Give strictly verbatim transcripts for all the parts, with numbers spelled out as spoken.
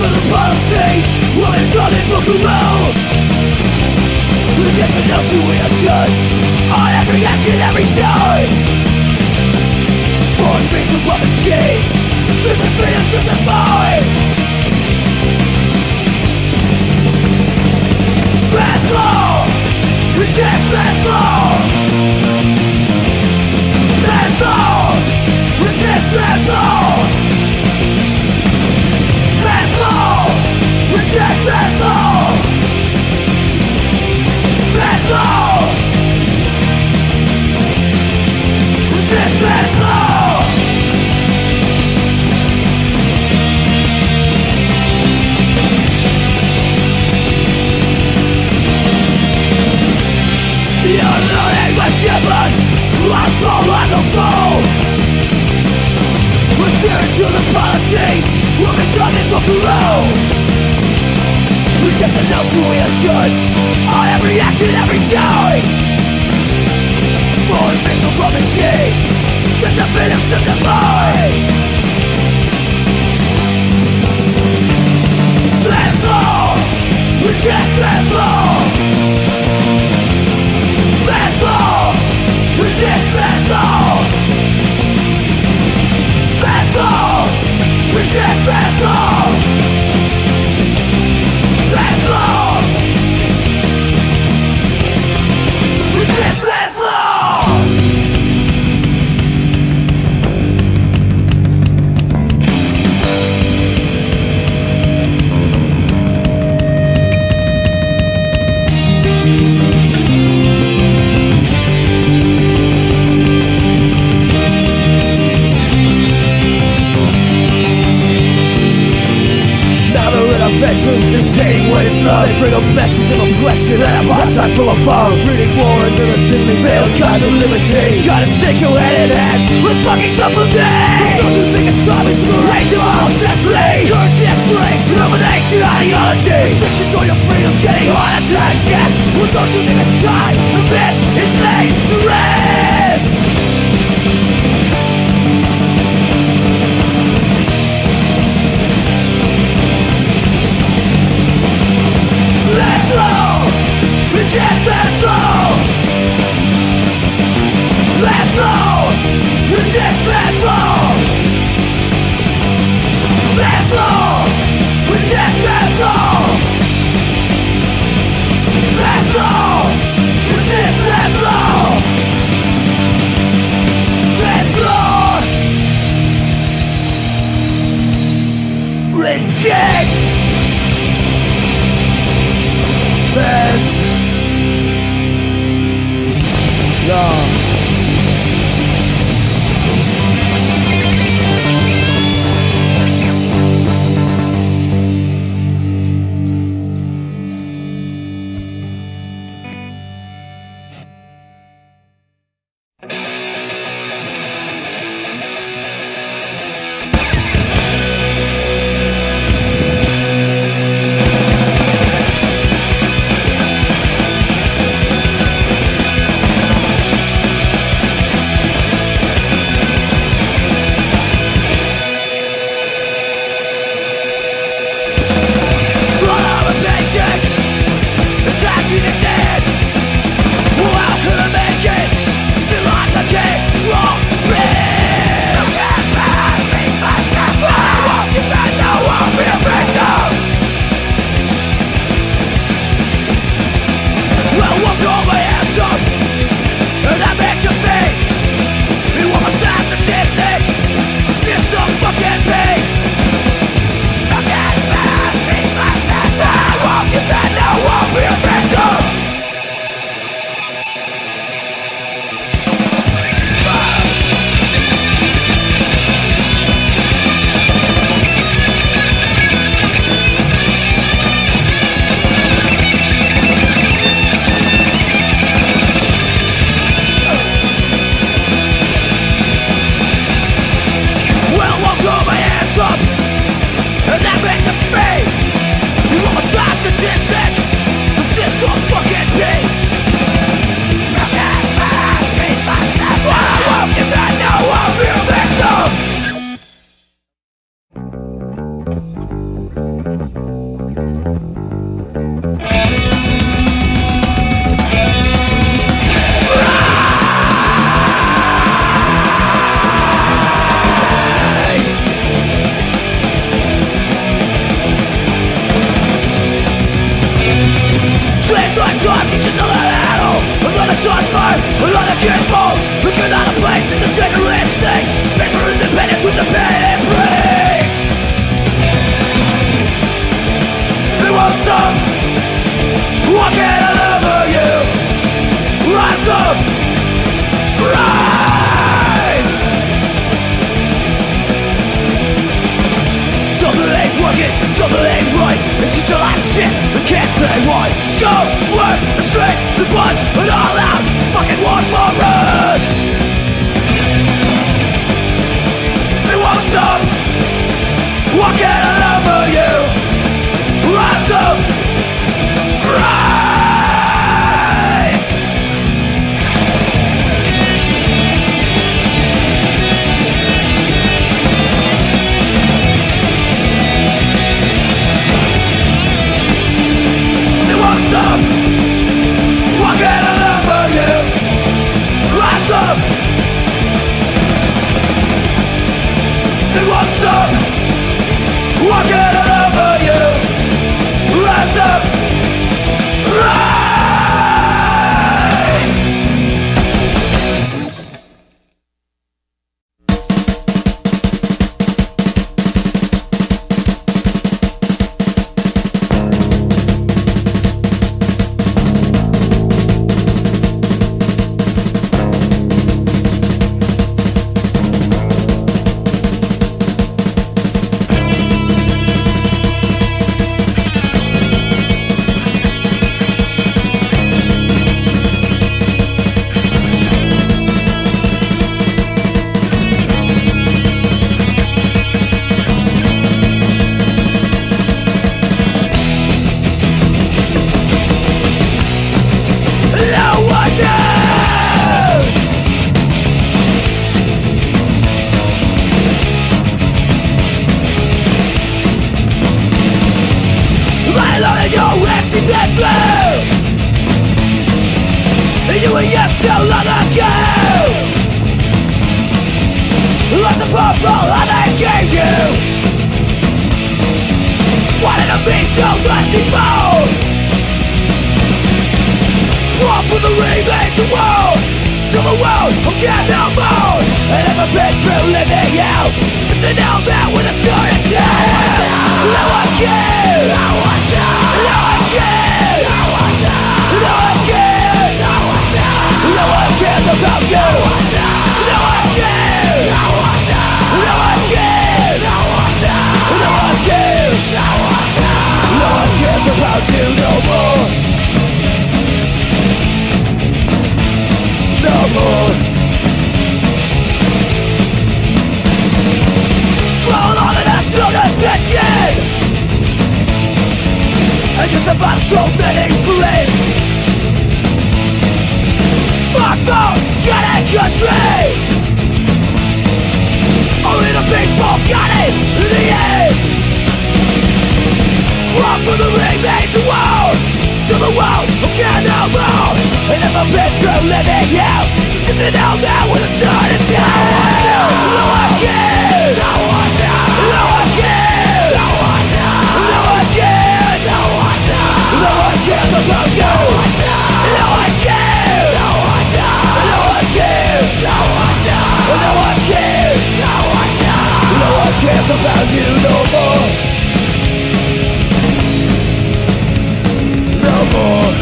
to the policies, women's on it, book around. Who's in the notion we are judged on every action, every choice? Born beats of what machines, stripping freedom to the voice. Mass law, reject mass law. Mass law, resist mass law. Mass law, reject mass law. Mass law, resist mass law. You're not English shepherd, I'm Paul, I'm the fool. Return to the policies, we'll be talking for Peru. Reject the notion we are judged on every action, every choice. Foreign missile from machines, strip the freedom, strip the voice. Mass law, reject mass law. Mass law, resist mass law. Mass law, reject mass law. Mass law, resist mass law. Bedrooms dictating when it's love. They bring a message of oppression and a hard time from above. Breeding war into the thinly veiled cause of liberty. Gotta take your hand in hand with fucking tough of me. Don't you think it's time into the range of our own destiny? Curse the exploration of an ancient ideology. Restrictions on your freedom's getting heart attacks, yes. Well, don't you think it's time the myth is laid to rest? Mass law, reject mass law. Mass law, resist mass law. Mass law, reject mass law. Mass law, resist mass law. Mass law, reject. Mass law. Rise! Something ain't working, something ain't right. It's such a lot of shit, we can't say why. Go, work, the streets, the buzz, and all out. Fucking want more us. They won't stop. What can I love for you? Rise up. Rise. They won't stop. What can I love for you? Rise up. They won't stop. What can I love for you? Rise up. Rise. You were young so long ago. Lots of purple and I gave you. Wanted to be so much before. Drop with the remains of world. To the world who can't no more. I never been through living out. Just to know that when I started to. No one cares. No one knows. No one cares. No one knows. No one cares. No one knows. No one cares about you. No one cares. No one knows. No one cares. No one knows. No one cares. No one knows. No one cares about you no more. No more. Thrown on an assaulter's mission. I guess I've got so many friends. Fuck the Janet country. Only the big forgotten in the end. Crop for the remains of world. To the world who can't no more. I never been through living out. Just to know that when I started down. No one cares. No one knows. No one cares. No one knows. No one cares. No one knows. No one cares about you. No one cares. No one knows. No one cares. No one knows. No one cares. No one knows. No one cares about you no more. No more.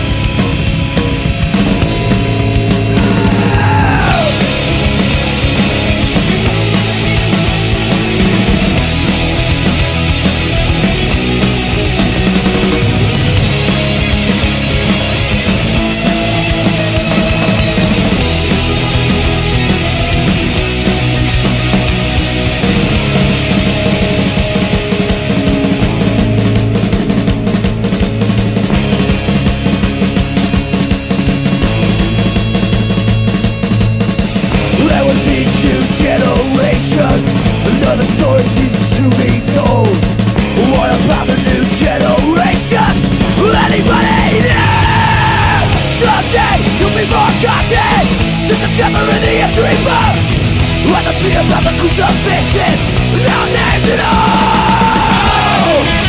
Another story ceases to be told. What about the new generations? Anybody know? Someday you'll be forgotten. Just a chapter in the history books. Let the sea of thousand crucifixes. No names at all.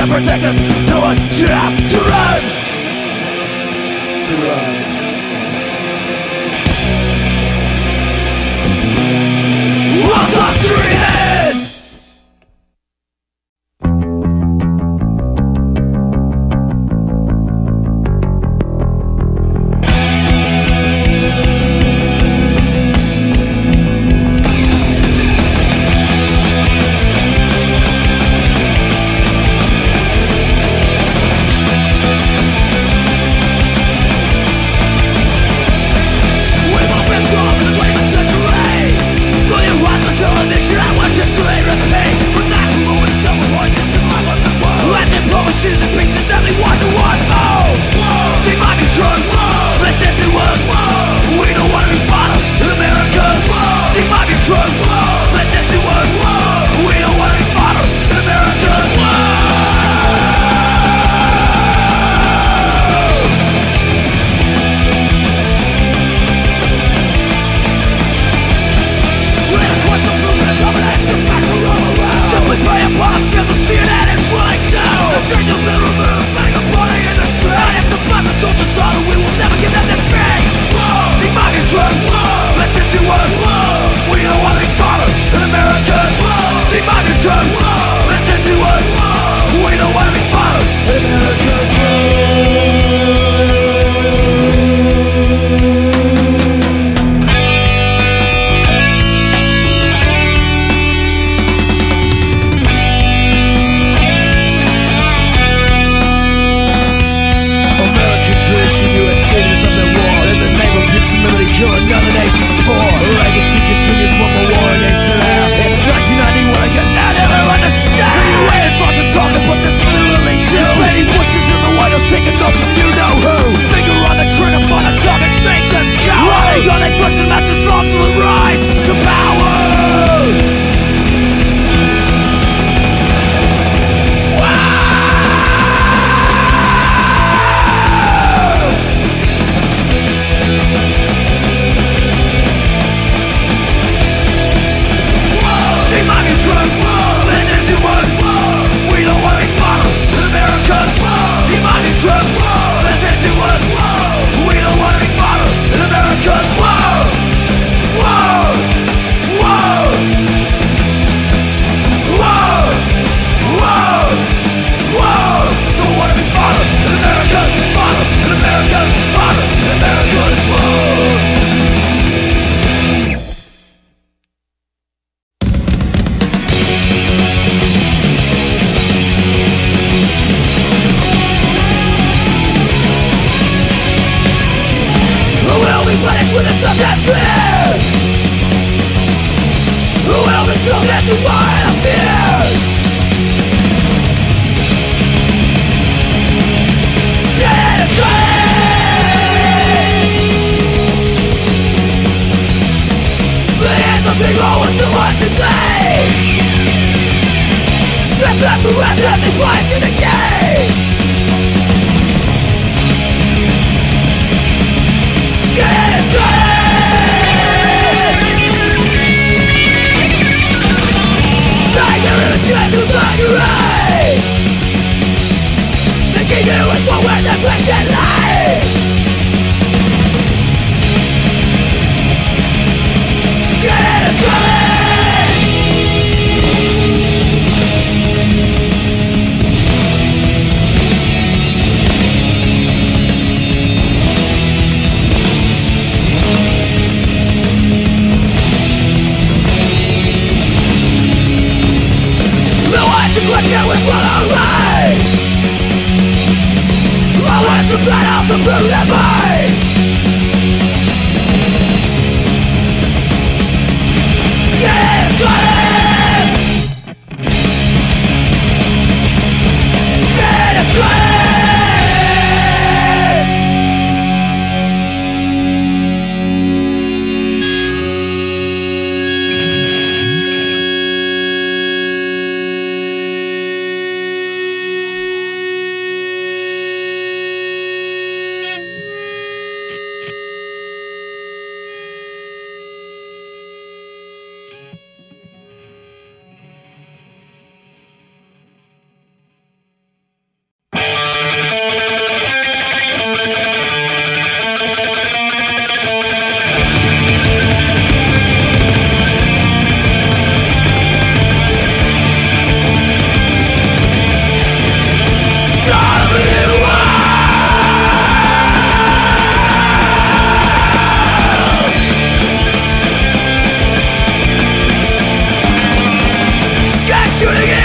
that protect us. No one should have to run. To run. Walls are streaming.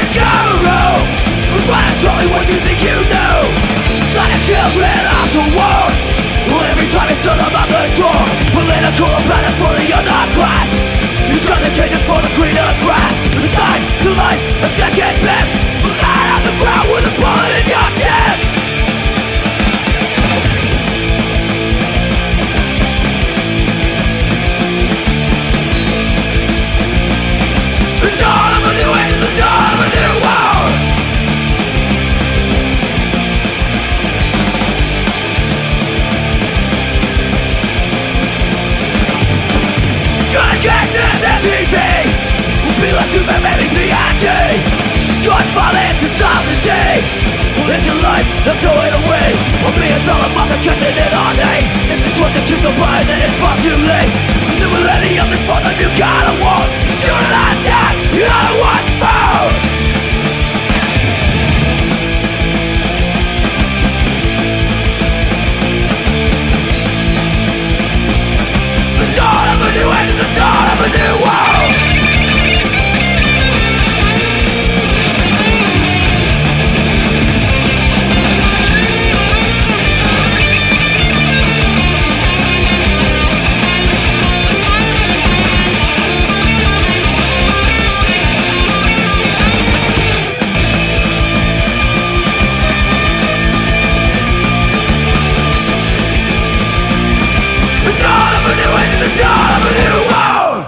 this guru who's trying to tell me what you think you know. Sonic kills right after war. Well, every time it's stood above the door. Political planet for the underclass. He's concentrated for the greener grass. A sign to life, a second best. Lie on the ground with a bullet in your chest. The dawn of a new age is the dawn of a new world. Gun gangsters and T V will be like two men maybe B I T. Gun violence is stop the day. Well, it's your life, they'll throw it away. Or be it's all about the catching it on aim. If it's what you kids are buying, then it's far too late. The millennium is for the new kind of war. You're not dead, you're one foe. The dawn of a new age is the dawn of a new world. The dawn of a new world.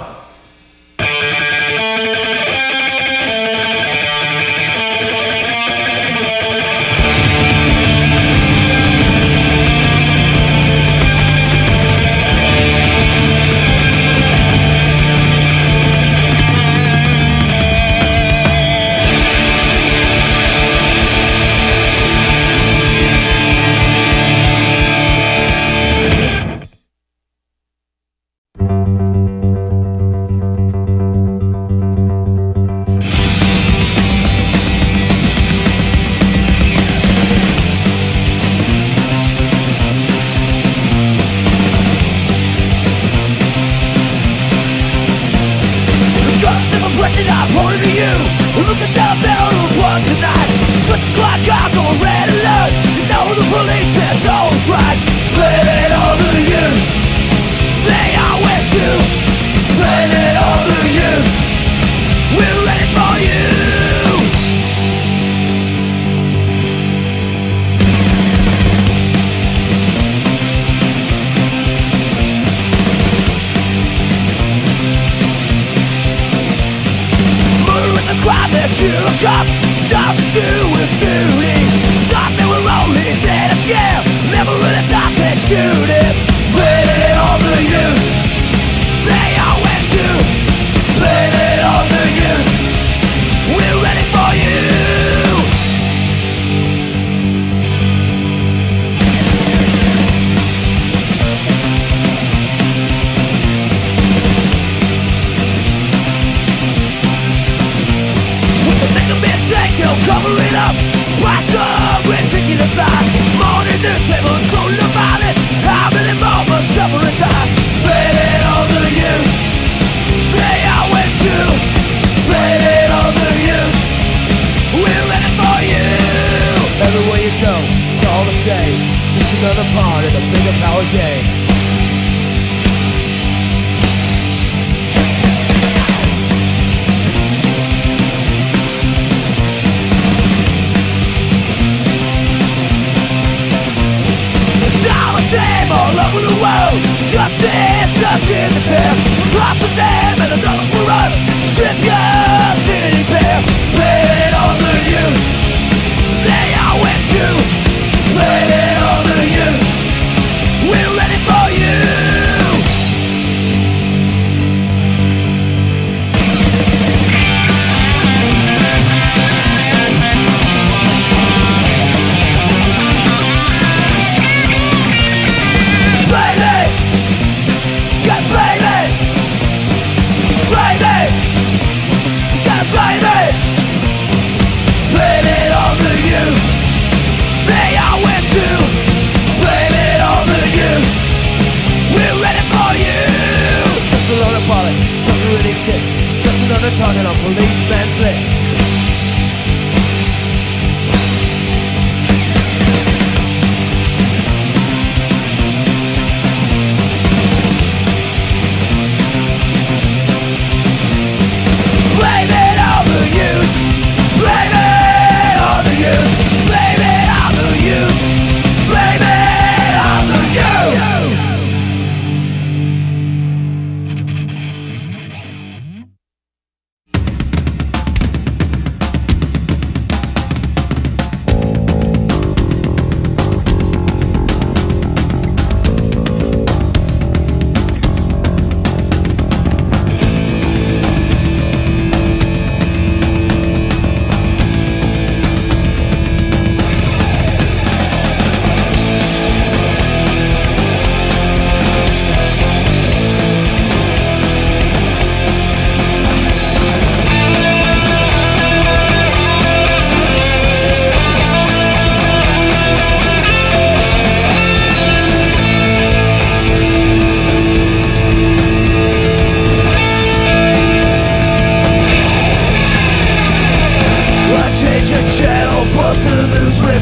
exist, just another target on policeman's list.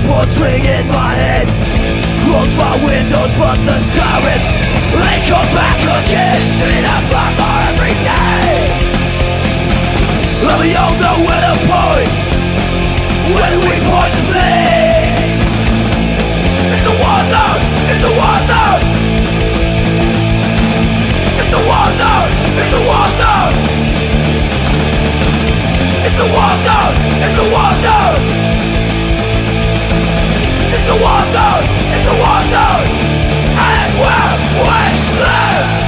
bullets ring in my head. Close my windows but the sirens, they come back again. Sitting up my bar every day, and we all know where to point when we point the thing. It's a war zone, it's a war zone. It's a war zone, it's a war zone. It's a war zone, it's a war zone. It's a war zone, it's a war zone. And where we live.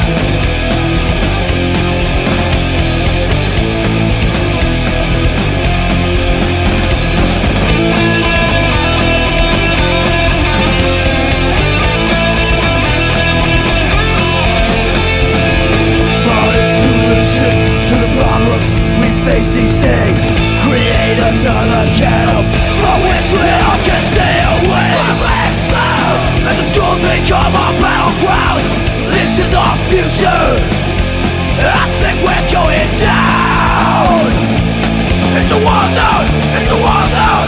To the problems we face each day, create another ghetto from which we all can stay away. We're slaves, and the schools become our battlegrounds. This is our future, I think we're going down. It's a war zone, it's a war zone.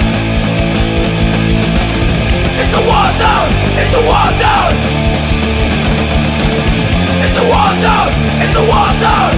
It's a war zone, it's a war zone. It's a war zone, it's a war zone.